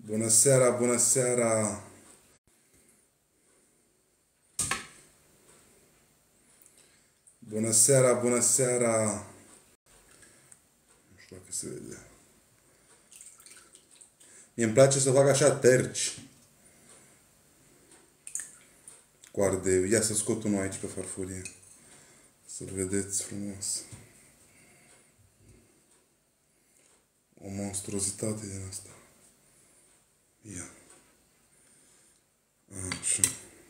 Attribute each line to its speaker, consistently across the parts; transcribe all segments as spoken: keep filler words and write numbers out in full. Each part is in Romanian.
Speaker 1: Bună seara, bună seara! Bună seara, bună seara! Nu știu dacă se vede. Mi-mi place să fac așa terci. Cu ardeiul. Ia să scot unul aici pe farfurie. Să-l vedeți frumos. O monstruozitate din asta. Ia. Așa.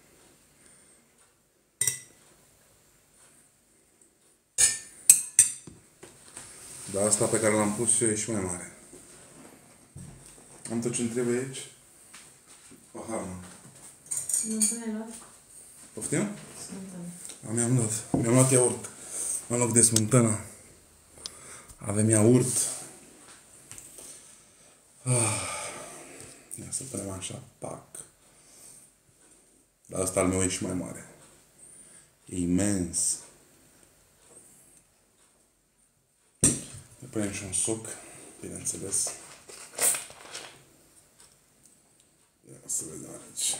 Speaker 1: Dar asta pe care l-am pus eu e și mai mare. Am tot ce-mi trebuie aici? Pahar, mă.
Speaker 2: Smântână ai luat?
Speaker 1: Poftim?
Speaker 2: Smântână.
Speaker 1: Mi-am luat. Mi-am luat iaurt. În loc de smântână. Avem iaurt. Ah. Ia să punem așa. Pac. Dar asta al meu e și mai mare. E imens. Ne punem și un suc, bineînțeles. Ia să vedem aici.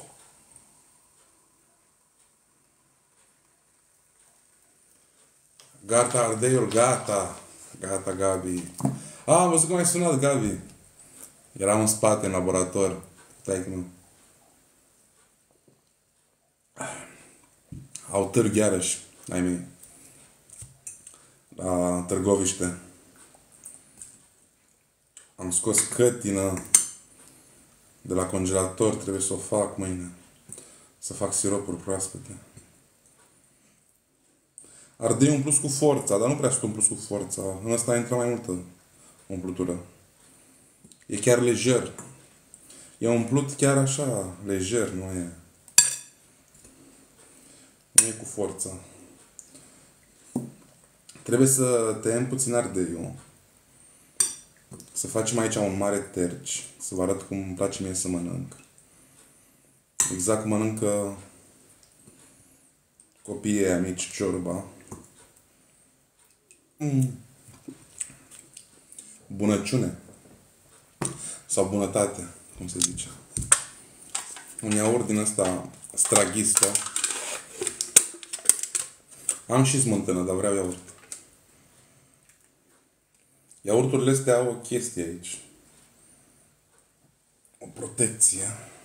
Speaker 1: Gata, ardeiul, gata. Gata, Gabi. A, am văzut cum ai sunat, Gabi. Eram în spate, în laborator. Stai că nu. Au târg iarăși, ai mei. La Târgoviște. Am scos cătină de la congelator, trebuie să o fac mâine. Să fac siropuri proaspete. Ardei umplus cu forța, dar nu prea sunt umplus cu forța. În ăsta intră mai multă umplutură. E chiar lejer. E umplut chiar așa, lejer, nu e. Nu e cu forța. Trebuie să tăiem puțin ardeiul. Să facem aici un mare terci. Să vă arăt cum îmi place mie să mănânc. Exact cum mănâncă copiii aia mici ciorba. Mm. Bunăciune. Sau bunătate, cum se zice. Un iaurt din ăsta straghistă. Am și smântână, dar vreau iaurt. Iaurturile astea au o chestie aici. O protecție.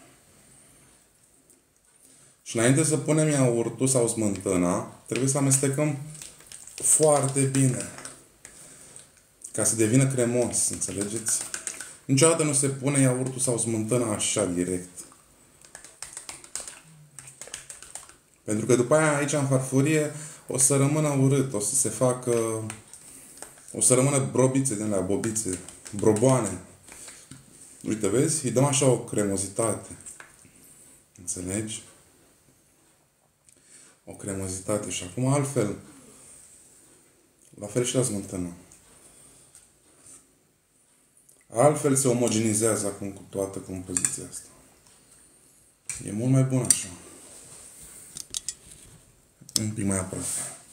Speaker 1: Și înainte să punem iaurtul sau smântâna, trebuie să amestecăm foarte bine. Ca să devină cremos, înțelegeți? Niciodată nu se pune iaurtul sau smântâna așa direct. Pentru că după aia aici în farfurie o să rămână urât, o să se facă... O să rămână brobițe din alea, bobițe, broboane. Uite, vezi? Îi dăm așa o cremozitate. Înțelegi? O cremozitate. Și acum altfel. La fel și la smântână. Altfel se omogenizează acum cu toată compoziția asta. E mult mai bun așa. Un pic mai aproape.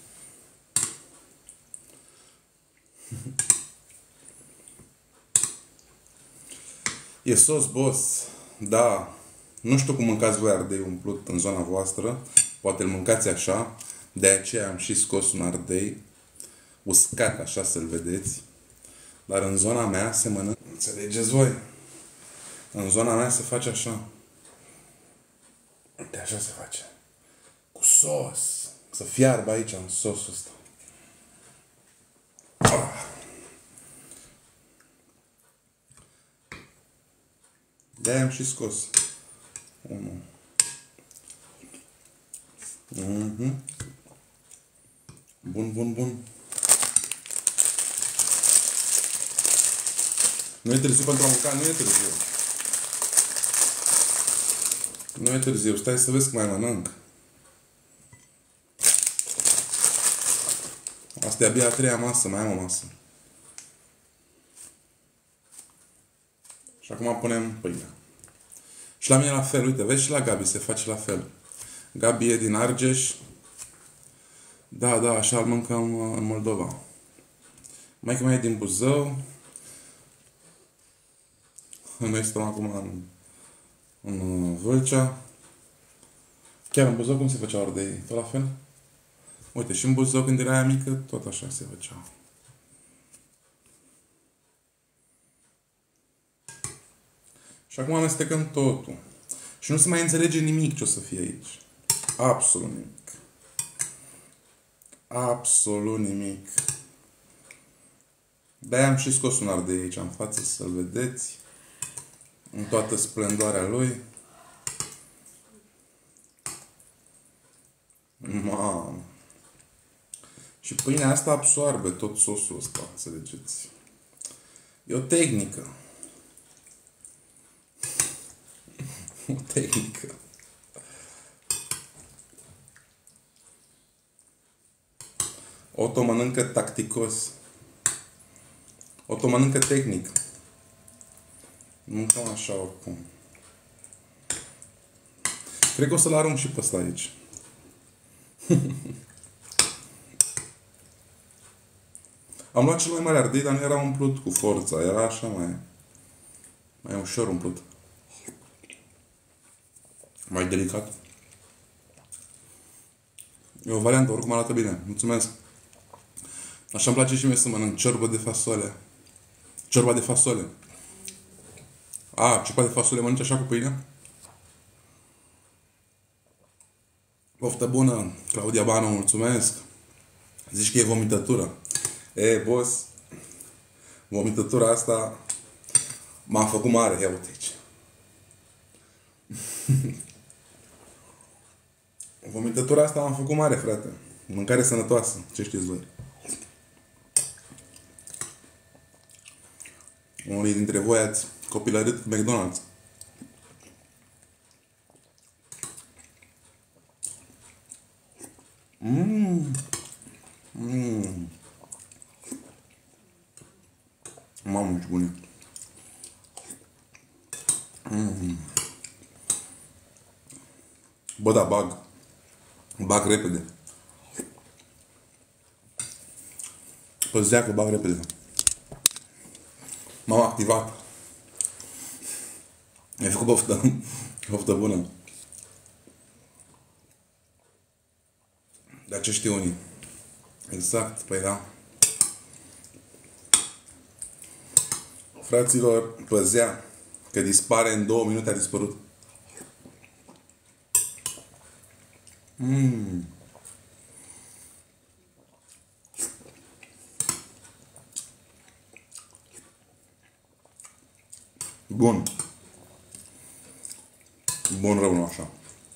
Speaker 1: E sos, boss. Da. Nu știu cum mâncați voi ardei umplut în zona voastră. Poate îl mâncați așa. De aceea am și scos un ardei uscat, așa să-l vedeți. Dar în zona mea se mănâncă. Înțelegeți voi? În zona mea se face așa. Uite, așa se face. Cu sos. Să fiarbă aici în sosul ăsta. Ah. De-aia am și scos. Unul. Mm-hmm. Bun, bun, bun. Nu e târziu pentru a mânca, nu e târziu. Nu e târziu, stai să vezi cum mai mănânc. Asta e abia a treia masă, mai am o masă. Și acum punem pâinea. Și la mine la fel, uite, vezi, și la Gabi se face la fel. Gabi e din Argeș. Da, da, așa îl mâncăm în Moldova. Maică mea e din Buzău. Noi stăm acum în, în Vâlcea. Chiar în Buzău cum se făceau ardei? Tot la fel? Uite, și în Buzău când era mică, tot așa se făceau. Și acum amestecăm totul. Și nu se mai înțelege nimic ce o să fie aici. Absolut nimic. Absolut nimic. De-aia am și scos un ardei aici în față să-l vedeți. În toată splendoarea lui. Mamă. Și pâinea asta absorbe tot sosul ăsta, înțelegeți? E o tehnică. O tehnică. Otto mănâncă tacticos. Otto mănâncă tehnic. Mâncăm așa oricum. Cred că o să-l arunc și pe ăsta aici. Am luat cel mai mare ardei, dar nu era umplut cu forța. Era așa mai... mai ușor umplut. Mai delicat. E o variantă, oricum arată bine. Mulțumesc. Așa îmi place și mie să mănânc ciorbă de fasole. Ciorba de fasole. A, ciorba de fasole mănânci așa cu pâine? Poftă bună, Claudia Banu, mulțumesc. Zici că e vomitătură. E, boss, vomitătura asta m-a făcut mare, ia uite aici. Vomitătura asta m-a făcut mare, frate. Mâncare sănătoasă, ce știți voi? Unii dintre voi ați copilărit cu McDonald's. Mmm. Mmm. Mamă, ce bune. Mmm. Bă, da, bag. Bag repede. Păzea că bag repede. M-am activat. Mi-ai făcut poftă. Poftă bună. Dar ce știu unii? Exact, păi da. Fraților, păzea că dispare în două minute, a dispărut. Mmm. Bun. Bun rău, nu așa.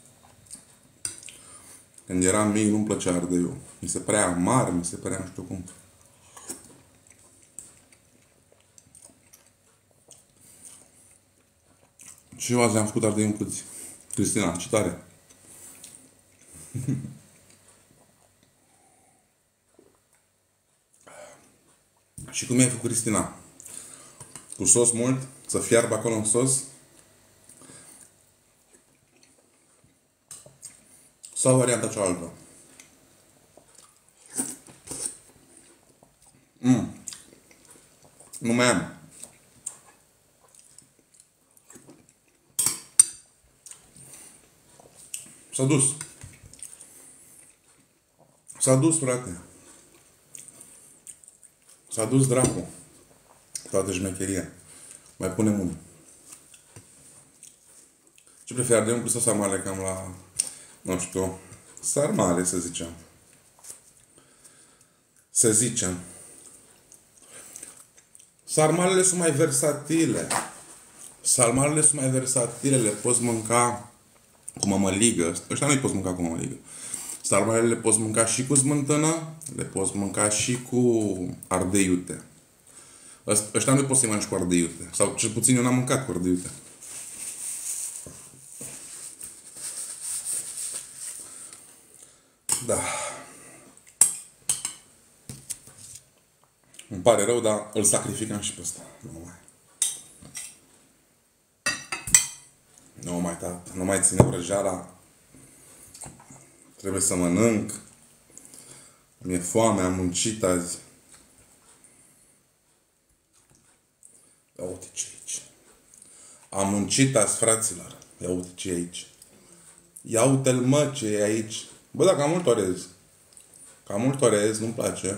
Speaker 1: Când eram mic, nu-mi plăcea ardeiul. Mi se părea amar, mi se părea nu știu cum. Și eu azi am făcut ardei umpluți. Cristina, ce tare! Și cum ai făcut, Cristina? Cu sos mult? Să fiarbă acolo în sos? Sau varianta cealaltă? Mm. Nu mai am. S-a dus. S-a dus, frate. S-a dus dracu. Toată șmecheria. Mai punem unul. Ce prefer, ardei umplut sau sarmale? Cam la... nu știu. Sarmale, să zicem. Să zicem. Sarmalele sunt mai versatile. Sarmalele sunt mai versatile. Le poți mânca cu mămăligă. Ăștia nu-i poți mânca cu mămăligă. Sarmalele le poți mânca și cu smântână. Le poți mânca și cu ardei iute. Ăștia nu poți să-i mănânci cu ardei iute. Sau cel puțin eu n-am mâncat cu ardei iute. Da. Îmi pare rău, dar îl sacrificăm și pe ăsta. Nu mai. Nu mai, tată. Nu mai ține vrăjeala. Trebuie să mănânc. Mi-e foame, am muncit azi. Ia uite ce aici. Am muncit azi, fraților. Ia uite ce e aici. Ia uite-l, mă, ce e aici. Bă, dacă am mult orez. Cam mult orez, nu-mi place.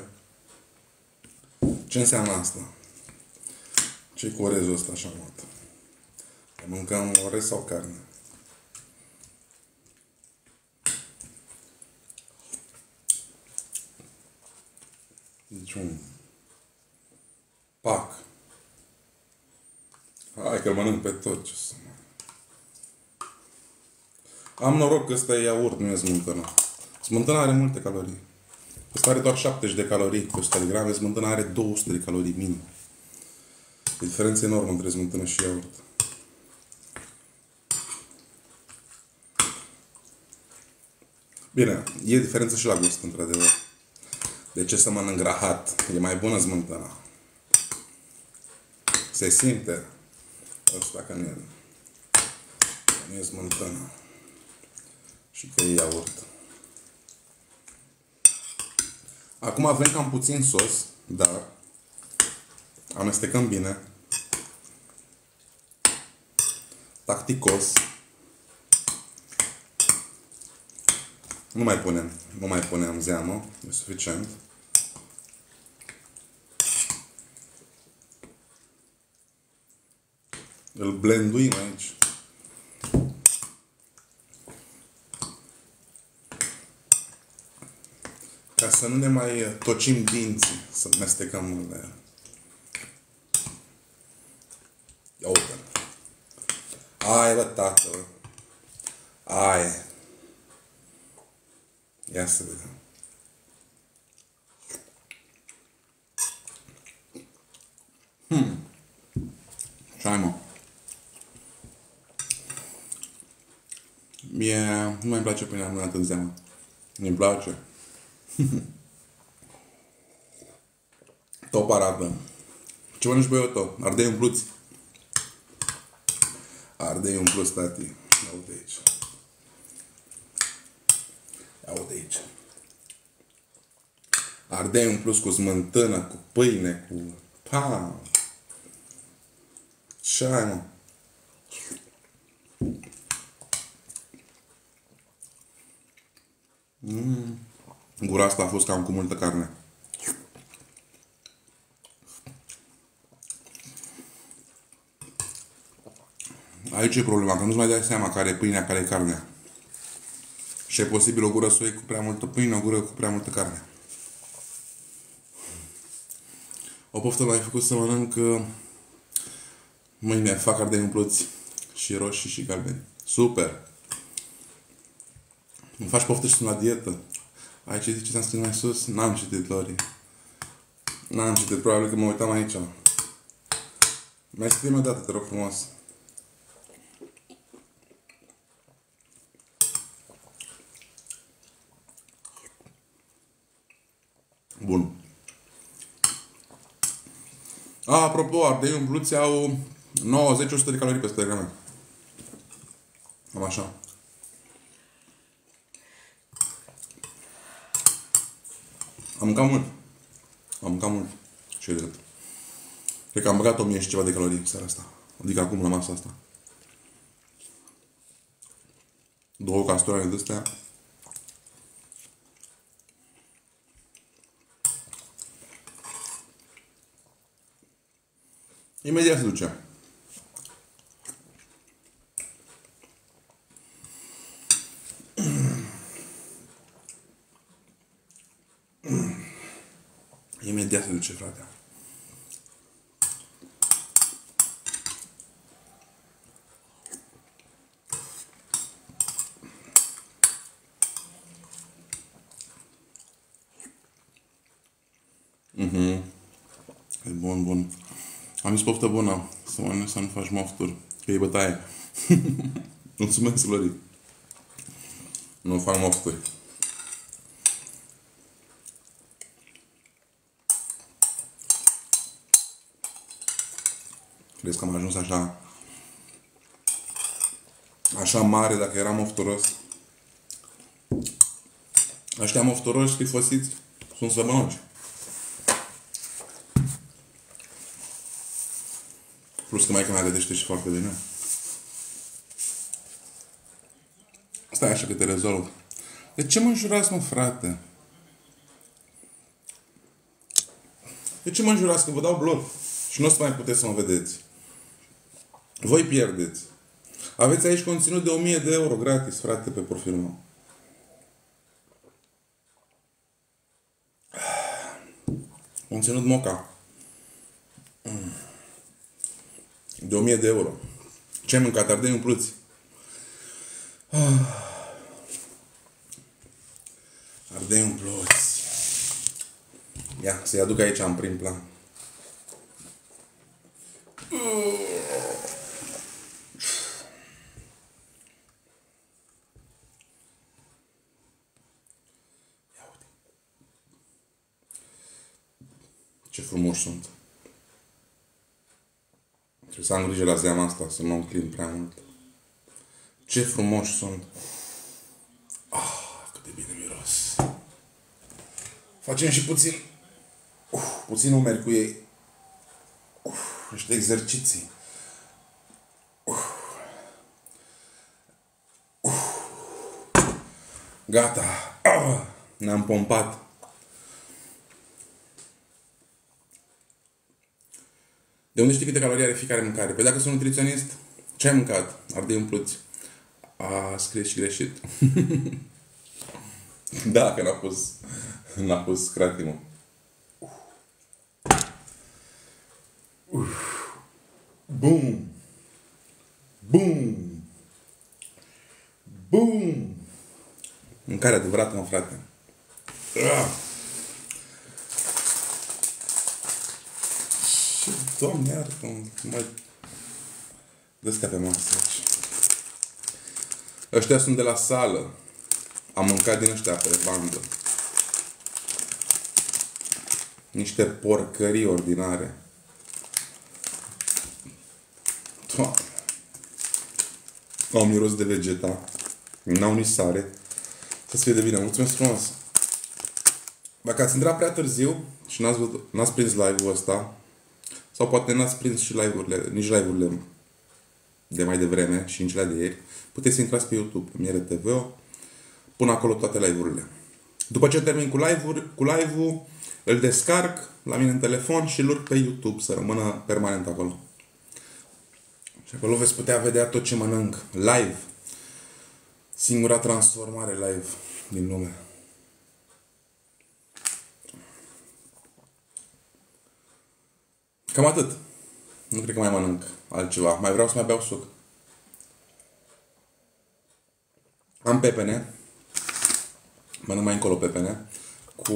Speaker 1: Ce înseamnă asta? Ce-i cu orezul ăsta așa mult? Mâncăm orez sau carne? Deci un pac. Hai că-l mănânc pe tot, ce să mă... Am noroc că ăsta e iaurt, nu e smântână. Smântână are multe calorii. Ăsta are doar șaptezeci de calorii pe o sută de grame, smântână are două sute de calorii minim. E diferență enormă între smântână și iaurt. Bine, e diferență și la gust, într-adevăr. De ce să mănânc rahat? E mai bună smântâna. Se simte. Ăsta că nu e, nu e smântână. Și că e iaurt. Acum avem cam puțin sos, dar amestecăm bine. Tacticos. Nu mai punem, nu mai punem zeamă, e suficient. Îl blenduim aici. Ca să nu ne mai tocim dinții, să mestecăm în el. Ia uite. Ai, bă, tată. Ai. Ia să vedem. Hmm. Ce-ai, mă? Mie nu mai place pâinea mânată în zeamă. Mi-mi place. Top arată. Ce mănânci, băi, tot? Ardei umpluți. Ardei umpluți, tati. Ia uite aici. Ia uite aici. Ardei umpluți cu smântână, cu pâine, cu... Pam! Ce ai, mă? Mm. Gura asta a fost cam cu multă carne. Aici e problema, că nu-ți mai dai seama care e pâinea, care e carnea. Și e posibil o gură să o iei cu prea multă pâine, o gură cu prea multă carne. O poftă m-ai făcut să mănânc mâine, fac ardei umpluți și roșii și galbeni. Super! Îmi faci poftă și sunt la dietă. Ai citit ce ți-am scris mai sus? N-am citit, Lori. N-am citit, probabil că mă uitam aici. Mai scrie-mi o dată, te rog frumos. Bun. A, apropo, ardei umpluți au nouăzeci la o sută de calorii pe o sută de grame. Am așa. Am mâncat mult. Am mâncat mult. Ce drept. Cred că am băgat o mie și ceva de calorii în seara asta. Adică acum la masa asta. Două castrole de astea. Imediat se duce. Imediat se duce, frate. Mhm. E bun, bun. Am zis poftă bună. Să mănânci, să nu faci mofturi. Că e bătaie. Mulțumesc, Lori. Nu fac mofturi. Crezi că am ajuns așa așa mare dacă eram mofturos? Ăștia mofturoși sclifosiți sunt sămănoci. Plus că maica mea gătește și foarte bine. Stai așa că te rezolv. De ce mă înjurați, mă, frate? De ce mă înjurați? Că vă dau bloc. Și nu o să mai puteți să mă vedeți. Voi pierdeți. Aveți aici conținut de o mie de euro gratis, frate, pe profilul meu. Conținut moca. De o mie de euro. Ce ai mâncat? Ardei umpluți. Ardei umpluți. Ia, să-i aduc aici în prim plan. Ce frumoși sunt. Trebuie să am grijă la zeama asta, să nu mă înclin prea mult. Ce frumoși sunt. Ah, cât de bine miros. Facem și puțin, uh, puțin umeri cu ei. Uh, niște exerciții. Uh. Uh. Gata. Uh. Ne-am pompat. De unde știi câte calorii are fiecare mâncare? Păi dacă sunt nutriționist, ce ai mâncat? Ardei umpluți. A scris și greșit. Da, că n-a pus, n-a pus cratimul. Bum! Bum! Bum! Mâncare adevărată, mă, frate. Și, Doamne, iar că mă dă-ți pe masă aici. Ăștia sunt de la sală. Am mâncat din ăștia pe bandă. Niște porcării ordinare. Doamne. Au miros de vegeta. N-au nici sare. Să-ți fie de bine. Mulțumesc frumos. Dacă ați intrat prea târziu și n-ați, văzut, n-ați prins live-ul ăsta, sau poate n-ați prins și live-urile, nici live-urile de mai devreme și nici la de ieri, puteți să intrați pe YouTube, pe Miere T V, pun acolo toate live-urile. După ce termin cu live-ul, cu live-ul, îl descarc la mine în telefon și îl urc pe YouTube, să rămână permanent acolo. Și acolo veți putea vedea tot ce mănânc live. Singura transformare live din lume. Cam atât. Nu cred că mai mănânc altceva. Mai vreau să mai beau suc. Am pepene. Mănânc mai încolo pepene. Cu...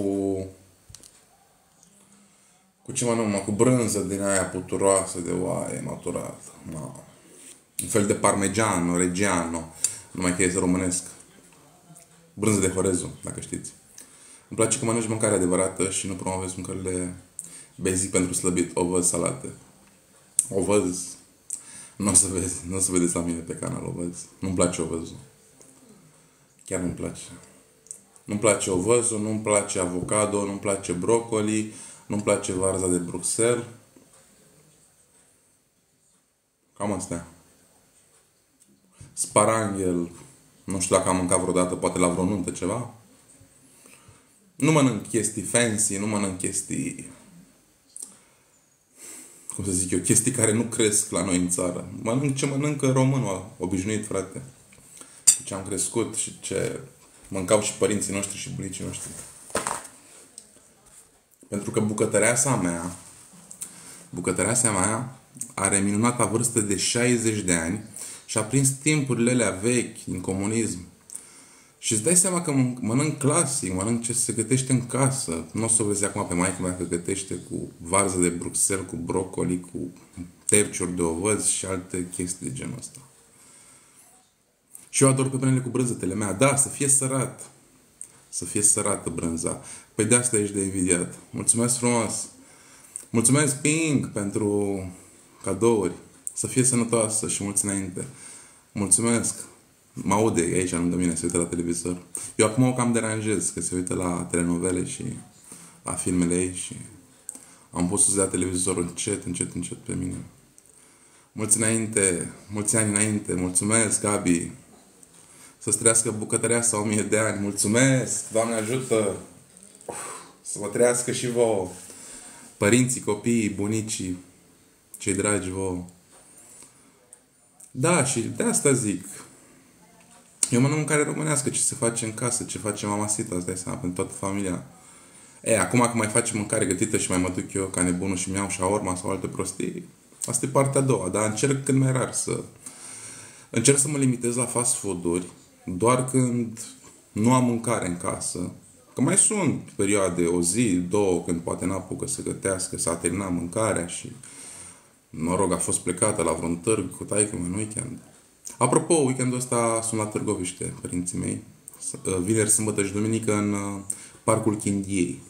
Speaker 1: Cu ce mănânc, mă? Cu brânză din aia puturoasă de oaie maturată. No. Un fel de parmegiano, reggiano. Numai că este românesc. Brânză de Horezu, dacă știți. Îmi place că mănânci mâncare adevărată și nu promovezi mâncările basic pentru slăbit. Ovăz, salate. Ovăz. Nu o să vezi, nu o să vedeți la mine pe canal ovăz. Nu-mi place ovăzul. Chiar nu-mi place. Nu-mi place ovăzul, nu-mi place avocado, nu-mi place broccoli, nu-mi place varza de Bruxelles. Cam astea. Sparanghel. Nu știu dacă am mâncat vreodată, poate la vreo nuntă ceva. Nu mănânc chestii fancy, nu mănânc chestii... Cum să zic eu, chestii care nu cresc la noi în țară. Mănânc ce mănâncă românul obișnuit, frate. Cu ce am crescut și ce mâncau și părinții noștri și bunicii noștri. Pentru că bucătăreasa mea, bucătăreasa mea are minunata vârstă de șaizeci de ani și a prins timpurile alea vechi din comunism. Și îți dai seama că mănânc clasic, mănânc ce se gătește în casă. Nu o să o vezi acum pe maică mea că gătește cu varză de Bruxelles, cu broccoli, cu terciuri de ovăz și alte chestii de genul ăsta. Și eu ador pepenele cu brânzetele mea. Da, să fie sărat. Să fie sărată brânza. Păi de asta ești de invidiat. Mulțumesc frumos! Mulțumesc, Ping, pentru cadouri. Să fie sănătoasă și mulți înainte. Mulțumesc! Mă aude aici, lângă mine, se uită la televizor. Eu acum o cam deranjez, că se uită la telenovele și la filmele ei și am pus să dea televizorul încet, încet, încet pe mine. Mulți înainte, mulți ani înainte, mulțumesc, Gabi. Să-ți trăiască bucătărea sau o mie de ani. Mulțumesc! Doamne ajută! Să vă trăiască și vouă. Părinții, copiii, bunicii, cei dragi vouă. Da, și de asta zic. Eu mănânc mâncare românească, ce se face în casă, ce face mama Sita, îți dai seama, pentru toată familia. E, acum că mai face mâncare gătită și mai mă duc eu ca nebunul și mi-au shawarma sau alte prostii, asta e partea a doua, dar încerc cât mai rar să... Încerc să mă limitez la fast food-uri, doar când nu am mâncare în casă. Că mai sunt perioade, o zi, două, când poate n-apucă să gătească, s-a terminat mâncarea și, mă rog, a fost plecată la vreun târg cu taică-mă în weekend. Apropo, weekendul ăsta sunt la Târgoviște, părinții mei. Vineri, sâmbătă și duminică în Parcul Chindiei.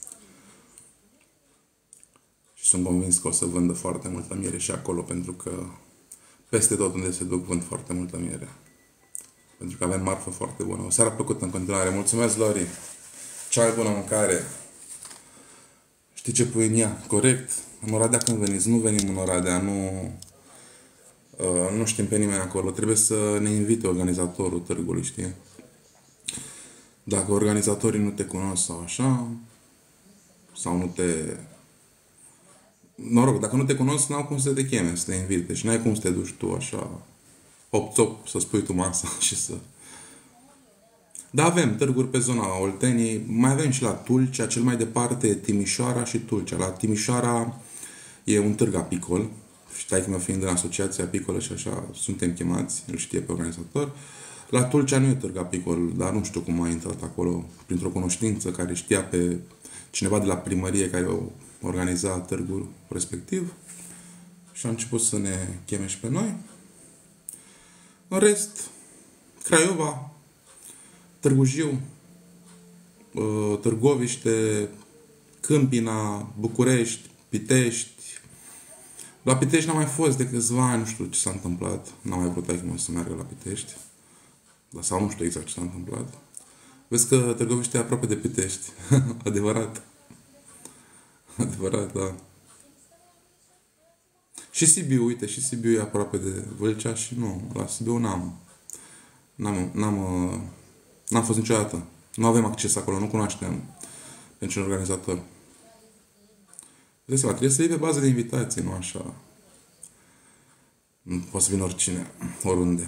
Speaker 1: Și sunt convins că o să vândă foarte multă miere și acolo, pentru că peste tot unde se duc vând foarte multă miere. Pentru că avem marfă foarte bună. O seară plăcută în continuare. Mulțumesc, Lori! Cea mai bună mâncare! Știi ce pui în ea? Corect? În Oradea când veniți? Nu venim în Oradea, nu... Uh, nu știm pe nimeni acolo. Trebuie să ne invite organizatorul târgului, știi? Dacă organizatorii nu te cunosc sau așa, sau nu te... Mă rog, dacă nu te cunosc, n-au cum să te cheme, să te invite. Și n-ai cum să te duci tu așa, hop-top, să spui tu masa și să... Da, avem târguri pe zona Olteniei, mai avem și la Tulcea, cel mai departe Timișoara și Tulcea. La Timișoara e un târg apicol, și taică-mă fiind în asociația apicolă și așa, suntem chemați, îl știe pe organizator. La Tulcea nu e târg apicol, dar nu știu cum a intrat acolo, printr-o cunoștință care știa pe cineva de la primărie care o organiza târgul respectiv și a început să ne cheme și pe noi. În rest, Craiova, Târgu Jiu, Târgoviște, Câmpina, București, Pitești. La Pitești n-am mai fost de câțiva ani, nu știu ce s-a întâmplat. N-am mai vrut aici să meargă la Pitești. Dar sau nu știu exact ce s-a întâmplat. Vezi că Târgoviște e aproape de Pitești. Adevărat. Adevărat, da. Și Sibiu, uite, și Sibiu e aproape de Vâlcea și nu, la Sibiu n-am. N-am, n-am, n-am fost niciodată. Nu avem acces acolo, nu cunoaștem pe niciun organizator. Vezi, trebuie să iei pe bază de invitație, nu așa. Nu poate să vină oricine, oriunde.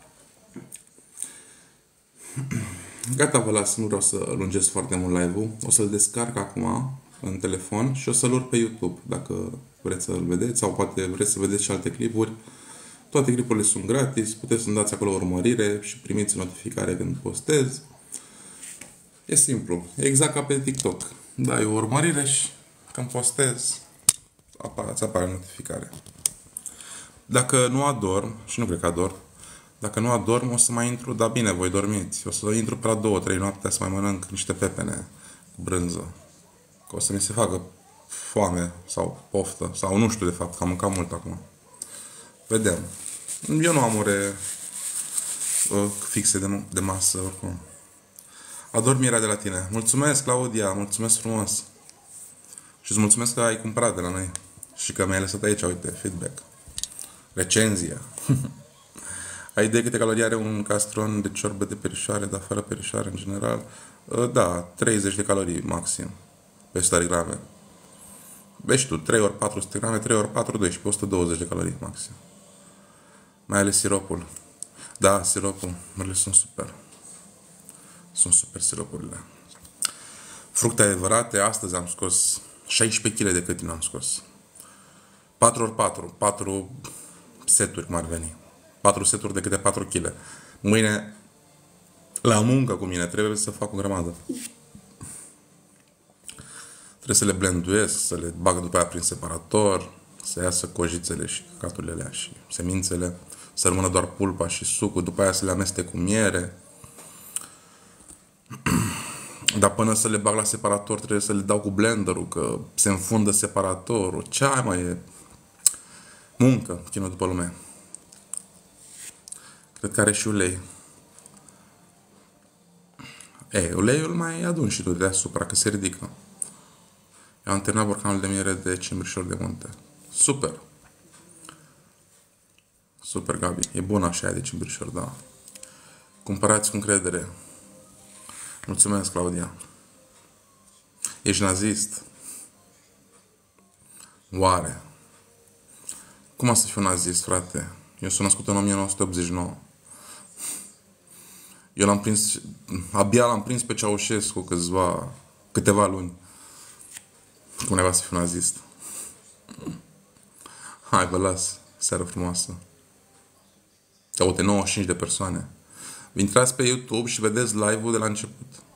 Speaker 1: Gata, vă las, nu vreau să lungesc foarte mult live-ul. O să-l descarc acum în telefon și o să-l urc pe YouTube, dacă vreți să-l vedeți, sau poate vreți să vedeți și alte clipuri. Toate clipurile sunt gratis, puteți să-mi dați acolo urmărire și primiți notificare când postez. E simplu, e exact ca pe TikTok. Dai o urmărire și când postez, îți apare notificare. Dacă nu adorm, și nu cred că adorm, dacă nu adorm, o să mai intru, dar bine, voi dormiți. O să intru pe la două, trei noaptea să mai mănânc niște pepene cu brânză. Că o să mi se facă foame sau poftă, sau nu știu de fapt, că am mâncat mult acum. Vedem. Eu nu am ore uh, fixe de, de masă, oricum. Adormirea de la tine. Mulțumesc, Claudia, mulțumesc frumos. Și îți mulțumesc că ai cumpărat de la noi. Și că mi-ai lăsat aici, uite, feedback. Recenzia. Ai idee câte calorii are un castron de ciorbă de perișoare, dar fără perișoare în general? Da, treizeci de calorii maxim. Pe o sută grame. Vezi tu, trei ori patru sute grame, trei ori patru, doisprezece, o sută douăzeci de calorii maxim. Mai ales siropul. Da, siropul. Mările sunt super. Sunt super siropurile. Fructe adevărate, astăzi am scos șaisprezece kilograme de câtine am scos. patru ori patru, patru seturi cum ar veni. patru seturi de câte patru kilograme. Mâine, la muncă cu mine, trebuie să fac o grămadă. Trebuie să le blenduiesc, să le bag după aia prin separator, să iasă cojițele și căcaturile alea și semințele, să rămână doar pulpa și sucul, după aia să le amestec cu miere. Dar până să le bag la separator trebuie să le dau cu blenderul, că se înfundă separatorul. Ce ai, mai e? Muncă, chină după lume. Cred că are și ulei. Ei, uleiul mai adun și tu deasupra, că se ridică. Eu am terminat borcanul de miere de cimbrișor de munte. Super! Super, Gabi. E bună așa aia de cimbrișor, da. Cumpărați cu încredere. Mulțumesc, Claudia. Ești nazist? Oare? Cum o să fiu nazist, frate? Eu sunt născut în o mie nouă sute optzeci și nouă. Eu l-am prins, abia l-am prins pe Ceaușescu câțiva, câteva luni. Cum neva să fiu nazist? Hai, vă las. Seară frumoasă. Uite, nouăzeci și cinci de persoane. Intrați pe YouTube și vedeți live-ul de la început.